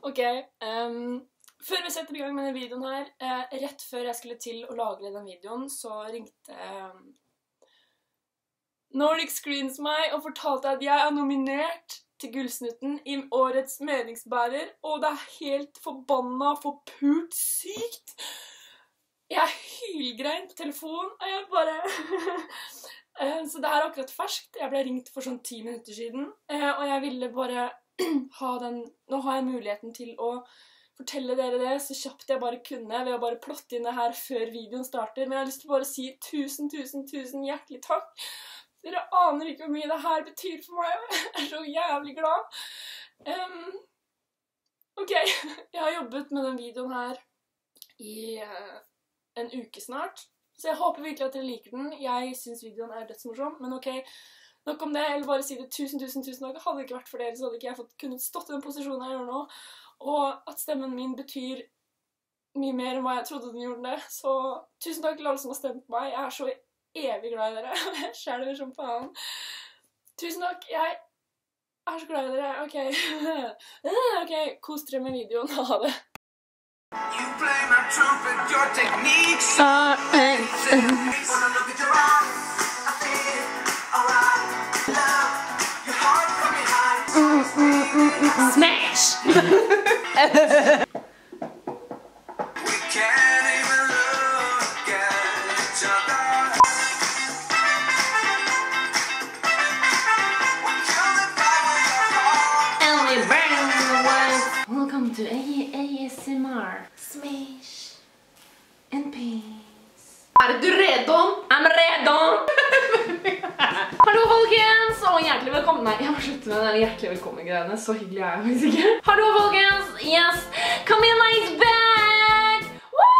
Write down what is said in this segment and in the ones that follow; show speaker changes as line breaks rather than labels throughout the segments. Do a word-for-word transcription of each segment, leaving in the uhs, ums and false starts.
Ok, um, før vi setter i gang med denne videoen her, eh, rett før jeg skulle til å lage denne videoen, så ringte eh, Nordic Screens meg og fortalte at jeg er nominert til Gullsnutten i årets meningsbærer, og det er helt forbanna forpult sykt. Jeg hylgrein på telefon, og jeg bare... Så det er akkurat ferskt. Jeg ble ringt for sånn ti minutter siden, og jeg ville bare ha den... Nå har jeg muligheten til å fortelle dere det så kjapt jeg bare kunne, ved å bare plotte inn det her før videoen starter. Men jeg har lyst til å bare si tusen, tusen, tusen hjertelig takk. Dere aner ikke hvor mye det her betyr for meg. Jeg er så jævlig glad. Um, ok, jeg har jobbet med den videoen her i uh, en uke snart. Så jeg håper virkelig at dere liker den. Jeg synes videoen er dødsmorsom, men ok, nok om det. Jeg vil bare si det tusen, tusen, tusen takk. Hadde det ikke vært for dere, så hadde ikke jeg fått, kunnet stått i den posisjonen jeg gjør nå. Og at stemmen min betyr mye mer enn hva jeg trodde den gjorde det. Så tusen takk til alle som har stemt på meg. Jeg er så evig glad i dere. Jeg skjæler som faen. Tusen takk. Jeg er så glad i dere. Ok. Ok, kos dere med videoen. Ha det.
You play my trumpet, your techniques
are
excellent. When I look at your eyes, I feel it, alright. Love, your heart from behind.
Mm, mm, mm, mm. Smash!
We can't even look at each other. We kill the vibe with our heart.
And we burn the world. Welcome to A S M R. Smash and peace. Er du redo? I'm redo! Hallo folkens, og hjertelig velkommen. Nei, jeg må slutte med den hjertelig velkommen-greiene. Så hyggelig er jeg faktisk ikke. Hallo folkens, yes, Camilla is back! Woo!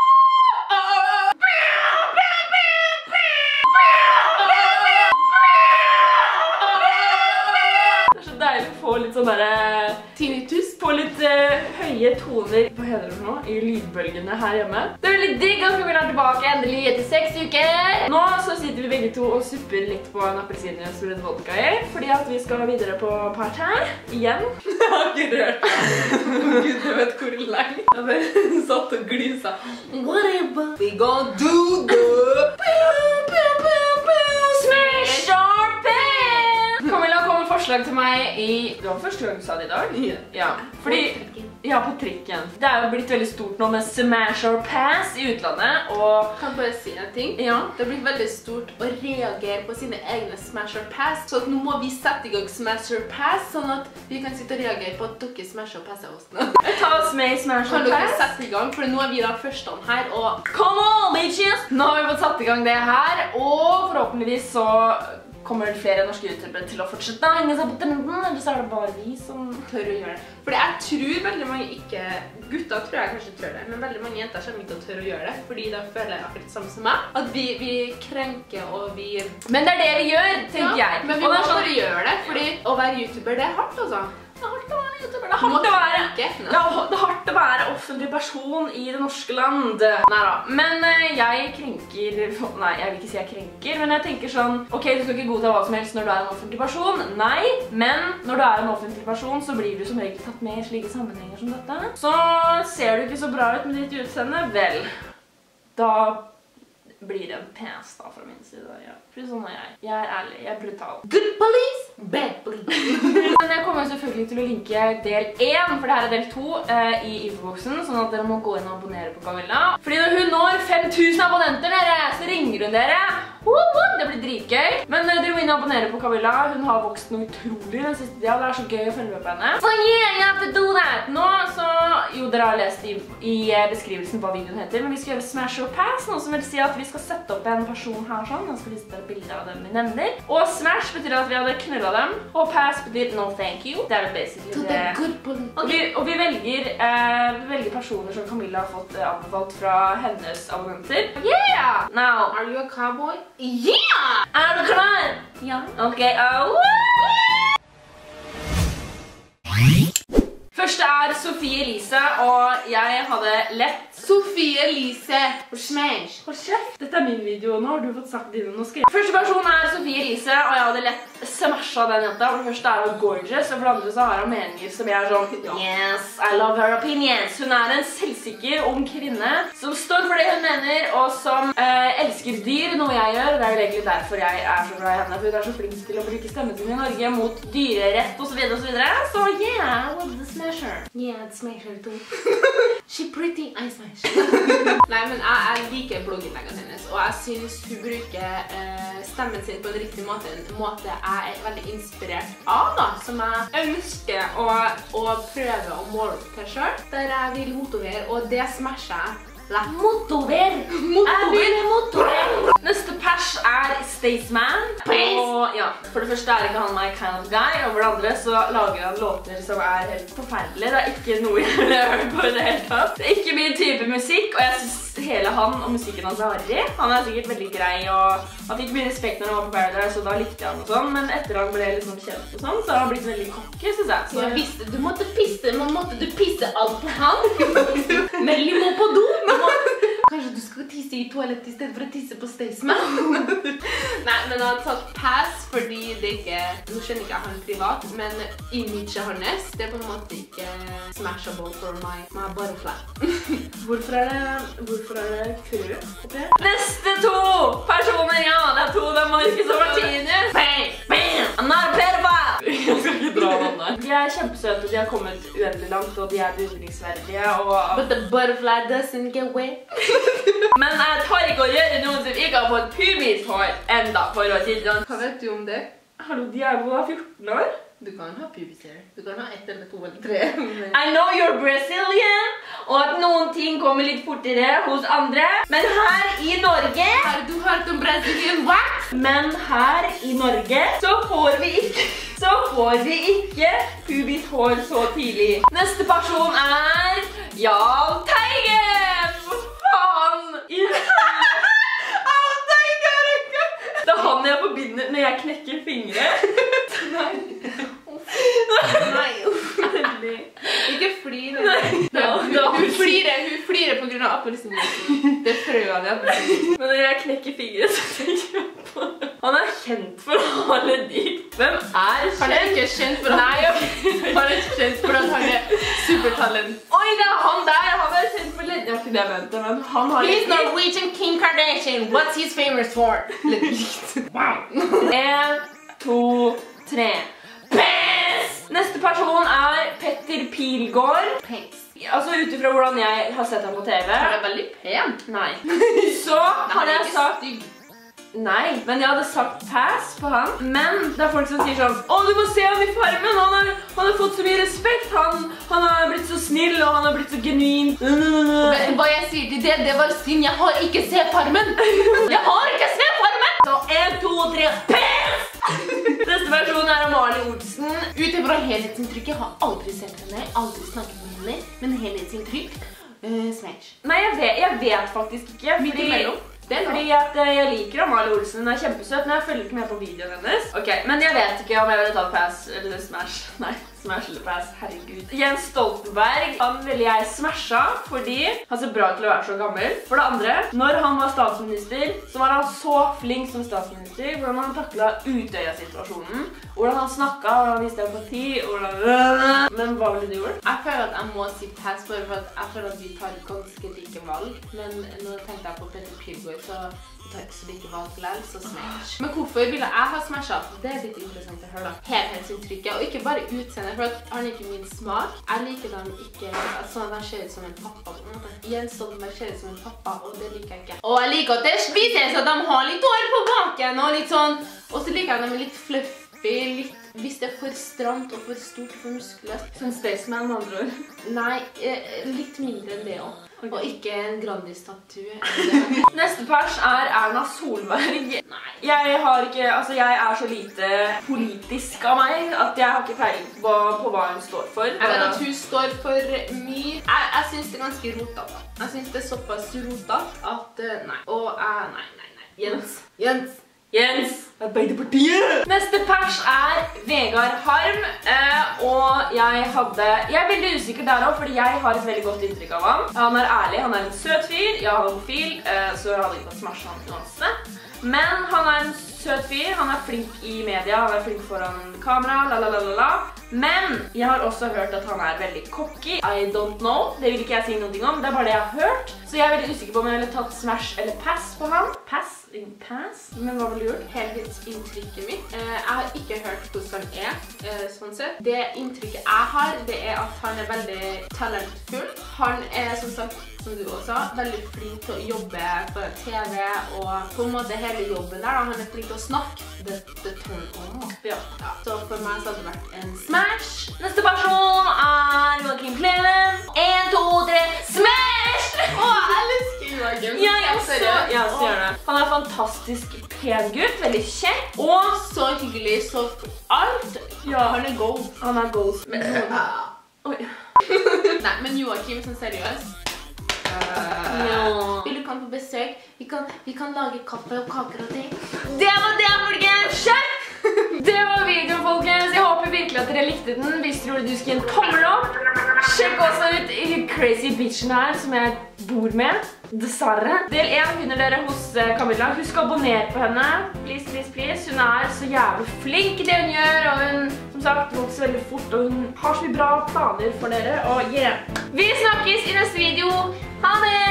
Det er så deilig å få litt sånn der tinnitus, på litt uh, høye toner, hva heter det nå, i lydbølgene her hjemme. Det er veldig digg at vi er tilbake endelig etter seks uker. Nå så sitter vi begge to og supper litt på en appelsin og litt vodka i, fordi at vi skal videre på part-her, igjen. Jeg har ikke rørt meg. Gud, du vet hvor lenge. Jeg bare satt og glysa. Whatever. We gonna do the... Smash or pass! Camilla kom med forslag til meg i... Det var første gang du sa det i dag? Ja, fordi... Ja, på trikken. Det er jo blitt veldig stort nå med Smash or Pass i utlandet, og...
Kan jeg bare si en ting?
Ja.
Det har blitt veldig stort å reagere på sine egne Smash or Pass, så nå må vi sette i gang Smash or Pass, sånn at vi kan sitte og reagere på at dere Smash or Passer oss nå.
Ta oss med i Smash
Kan
or
dere
Pass?
sette i gang, for nå er vi da førstene her, og...
Come on, bitches! Nå har vi fått satt i gang det her, og forhåpentligvis så... kommer det flere norske youtubere til å fortsette å henge seg på trenden, eller så er det bare vi som
tør å gjøre det. Fordi jeg tror veldig mange ikke, gutter tror jeg kanskje tør det, men veldig mange jenter kommer ikke til å tørre å gjøre det, fordi de føler akkurat det samme som meg, at vi, vi krenker og vi...
Men det er det vi gjør, tenker
ja,
jeg.
Men vi
og
må
det er sånn...
bare gjøre det, fordi å være youtuber, det er hardt altså.
Det er hardt å være youtuber, det er hardt å være... Det er, det er hardt å være offentlig person i det norske land. Neida, men jeg krenker... Nei, jeg vil ikke si jeg krenker, men jeg tenker sånn... Ok, du skal ikke godta hva som helst når du er en offentlig person. Nei, men når du er en offentlig person, så blir du som regel tatt med i slike sammenhenger som dette. Så ser du ikke så bra ut med ditt utseende, vel, da... blir det en pens da fra min side, ja. For sånn er jeg. Jeg er ærlig, jeg er brutal.
Good police, bad police.
Men jeg kommer selvfølgelig til å linke del én, for det her er del to eh, i infoboksen, sånn at dere må gå inn og abonnere på Camilla. Fordi når hun når fem tusen abonnenter dere, så ringer hun dere. Det blir dritgøy. Men eh, dere må inn og abonnere på Camilla. Hun har vokst noe utrolig den siste tida. Det er så gøy å følge med på henne. Så yeah, you have to do that! Nå så... Jo, dere har lest i, i beskrivelsen hva videoen heter, men vi skal gjøre Smash or Pass, noe som vil si at vi skal sette opp en person her sånn. Nå skal vi sette bilder av dem vi nevner. Og Smash betyr at vi hadde knullet dem, og Pass betyr no thank you. Det er vel basically
Så det er good police.
Og vi, og vi, velger, eh, vi velger personer som Camilla har fått eh, anbefalt fra hennes abonnenter. Yeah! Now,
Are you a cowboy?
yeah! Er du klar? Ja. Ok, uh, Første er Sofie Elise, og jeg hadde lett.
Sofie Elise og Smash.
Hold kjeft. Dette er min video, nå har du fått sagt dine nå skrevet. Første person er Sofie Elise, og jeg hadde lett smasha den jenta. For det første er hun gorgeous, og for det andre så har hun meninger som jeg er sånn yes, I love her opinions. Hun er en selvsikker ung kvinne som står for det hun mener, og som eh, elsker dyr, noe jeg gjør. Det er jo egentlig derfor jeg er så glad i henne, for hun er så flink til å bruke stemmen sin i Norge mot dyrerett og så videre og så videre. Så yeah, I love the smasher.
Yeah, the Smasher too. She pretty, I smash. Nei, men jeg, jeg liker blogginnleggene hennes, og jeg synes hun bruker eh, stemmen sin på en riktig måte, en måte jeg er veldig inspirert av da, som jeg ønsker å, å prøve å måle opp til selv, der jeg vil motivere, og det smasher jeg.
Motover! Jeg vil motover! Neste pers er Staysman. Og ja, for det første er ikke han my kind of guy, og for det andre så lager han låter som er helt forferdelige. Det er ikke noe jeg vil høre på i det hele tatt. Det er ikke min type musikk, og jeg synes hele han og musikken hans er harry. Han er sikkert veldig grei, og han fikk mye respekt når han var på Paradise, så da likte jeg han og sånn. Men etter han ble liksom kjent og sånn, så har han blitt veldig kokke, synes jeg. Så
jeg visste, du måtte pisse, men måtte du pisse alt på han? Melly må på do. Kanskje du skal tisse i toalett i stedet for å tisse på Staysman? Nei, men jeg har tatt pass fordi det ikke, nå skjønner ikke jeg han privat, men imaget hans, det er på en måte ikke smashable for my, my butterfly.
Hvorfor er det, hvorfor er det frø? Okay. Neste to personer, ja, det er to, det er Marcus og Martinus. Bam, bam, I'm not a pedophile. Jeg skal ikke dra den der. De er kjempesøte, de har kommet uendelig langt, og de er beundringsverdige, og...
But the butterfly doesn't get wet.
Men jeg tar ikke å gjøre noen som ikke har fått pubishår enda, for å si det sånn.
Hva vet du om det?
Hallo, de er jo fjorten år.
Du kan ha pubishår. Du kan ha ett eller to eller tre.
I know you're Brazilian, og at noen ting kommer litt fortere hos andre. Men her i Norge...
Har du hørt om Brazilian wax?
Men her i Norge så får vi ikke... Så får vi ikke pubishår så tidlig. Neste person er... Jahn Teigen! Det er han jeg forbinder når jeg knekker fingre. Nei.
Nei, uffelig. Ikke flir. Hun flirer, hun flirer på grunn av appelsinjuicen. Det er frøa de appelsin.
Men når jeg knekker fingre, så tenker jeg på det. Han er kjent for å ha litt dypt. Hvem er kjent?
Han er ikke kjent for å ha Han er ikke kjent for at han er supertalent.
Oi, det er han der. Han er kjent for litt. Jeg har ikke det ventet, men han har
He's Norwegian Kim Kardashian. What's he famous for? Litt likt.
Wow. En, to, tre. Pes! Neste person er Petter Pilgaard.
Pes.
Altså, utifra hvordan jeg har sett ham på T V.
Han er veldig pen.
Nei. Så har jeg sagt... Nei, men jeg hadde sagt pass på han. Men det er folk som sier sånn Å, du må se han i Farmen, han har, han har fått så mye respekt. Han, han har blitt så snill, og han har blitt så genuin.
Hva jeg sier til det, det var synd. Jeg har ikke sett Farmen. Jeg har ikke sett Farmen.
Så en, to, tre, pass! Neste person er Amalie Olsen.
Utifra helhetsinntrykket har aldri sett henne, aldri snakket med henne, men helhetsinntrykk, uh, smash.
Nei, jeg vet, jeg vet faktisk ikke.
Midt imellom.
Det er fordi at jeg liker Amalie Olsen, hun er kjempesøt, men jeg følger ikke med på videoen hennes. Ok, men jeg vet ikke om jeg ville tatt pass eller smash. Nei, smash eller pass, herregud. Jens Stoltenberg, han ville jeg smasha fordi han ser bra til å være så gammel. For det andre, når han var statsminister, så var han så flink som statsminister, hvordan han taklet Utøya-situasjonen, hvordan han snakket, hvordan han viste empati, hvordan... Men hva ville du gjort?
Jeg føler at jeg må si pass, for jeg føler at vi tar ganske like valg, men nå tenkte jeg på Petter Pilgaard, så vi tar ikke så like valg likevel, så smash. Men hvorfor ville jeg ha smashet? Det er litt interessant å høre da. Helhetsinntrykket, og ikke bare utseende, for at han er ikke min smak. Jeg liker dem ikke sånn at han ser ut som en pappa på en måte. Jens Stoltenberg ser ut som en pappa, og det liker jeg ikke. Og jeg liker at det spises, at de har litt hår på baken, og litt sånn, og så liker jeg dem litt fluffy, litt, hvis det er for stramt og for stort og for muskuløst.
Sånn Staysman med andre ord.
Nei, litt mindre enn det også. Okay. Og ikke en Grandis-statue.
Neste pers er Erna Solberg. Nei, jeg har ikke, altså jeg er så lite politisk av meg at jeg har ikke peiling på, på hva hun står for.
Jeg vet at hun står for mye. Jeg, jeg synes det er ganske rotete. Jeg synes det er såpass rotete at nei. Og jeg, nei, nei, nei. Jens. Jens.
Jens, Arbeiderpartiet! Neste pers er Vegard Harm, eh, og jeg hadde... Jeg er veldig usikker der også, fordi jeg har et veldig godt inntrykk av han. Han er ærlig, han er en søt fyr, ja, han er homofil, eh, så jeg hadde ikke fått smashe han uansett. Men han er en søt fyr, han er flink i media, han er flink foran kamera, lalalala. Men jeg har også hørt at han er veldig cocky. I don't know, det vil ikke jeg si noe om, det er bare det jeg har hørt. Så jeg er veldig usikker på om jeg ville tatt smash eller pass på han. Pass? Pass? Men hva ville du gjort?
Helhetsinntrykket mitt. Eh, jeg har ikke hørt hvordan han er, eh, sånn sett. Det inntrykket jeg har, det er at han er veldig talentfull. Han er, som sagt, som du også sa, veldig flink til å jobbe for T V, og på en måte hele jobben der, da. Han er flink til å snakke. Det, det turn on. Ja. Ja. Så for meg så hadde det vært en smash.
Neste person er Joakim Kleven. En, to, tre, smash!
Åh, jeg elsker Joakim.
Ja, jeg også. Ja, så gjør det. Han er en fantastisk pen gutt, veldig kjekk.
Og så hyggelig, så alt. Ja, han er gold.
Han er gold. Men,
Oi. Nei, men Joakim, sånn seriøst. Uh,
ja.
Vil du komme på besøk? Vi kan, vi kan lage kaffe og kaker og ting.
Det var det, folkens! Sjekk! Det var videoen, folkens. Jeg håper virkelig at dere likte den. Hvis dere gjorde, du skal gi en tommel opp. Sjekk også ut i Crazy Bitchen her, som jeg bor med. Dessverre. Del én finner dere hos Camilla. Husk å abonnere på henne. Please, please, please. Hun er så jævlig flink i det hun gjør, og hun, som sagt, vokser veldig fort, og hun har så mye bra planer for dere. Og yeah. Vi snakkes i neste video. Ha det!